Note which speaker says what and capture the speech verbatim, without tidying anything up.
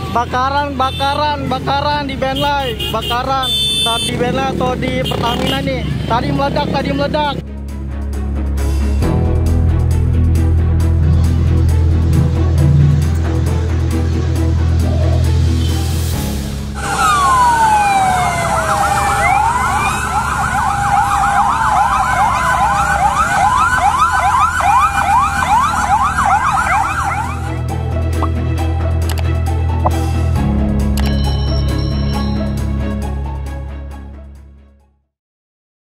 Speaker 1: Bakaran, bakaran, bakaran di Benlai, bakaran. Saat di Benlai atau di Pertamina nih. Tadi meledak, tadi meledak.